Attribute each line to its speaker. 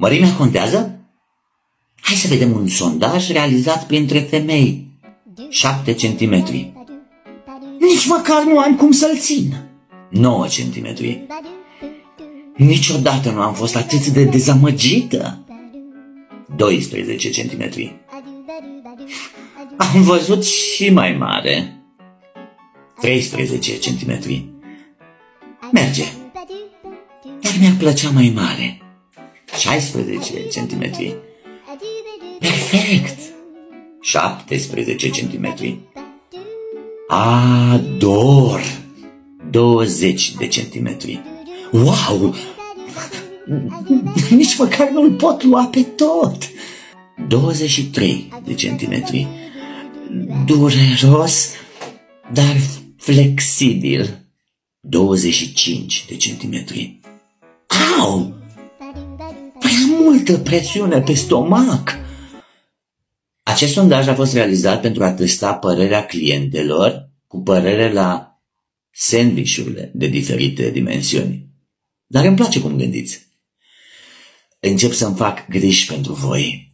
Speaker 1: Mărimea contează? Hai să vedem un sondaj realizat printre femei. 7 centimetri. Nici măcar nu am cum să-l țin. 9 centimetri. Niciodată nu am fost atât de dezamăgită. 12 centimetri. Am văzut și mai mare. 13 centimetri. Merge. Dar mi-ar plăcea mai mare. 16 centimetri. Perfect. 17 centimetri. Ador. 20 de centimetri. Wow! Nici măcar nu-l pot lua pe tot. 23 de centimetri. Dureros, dar flexibil. 25 de centimetri. Au! Prea multă presiune pe stomac. Acest sondaj a fost realizat pentru a testa părerea clientelor cu părere la sandvișurile de diferite dimensiuni. Dar îmi place cum gândiți. Încep să-mi fac griji pentru voi.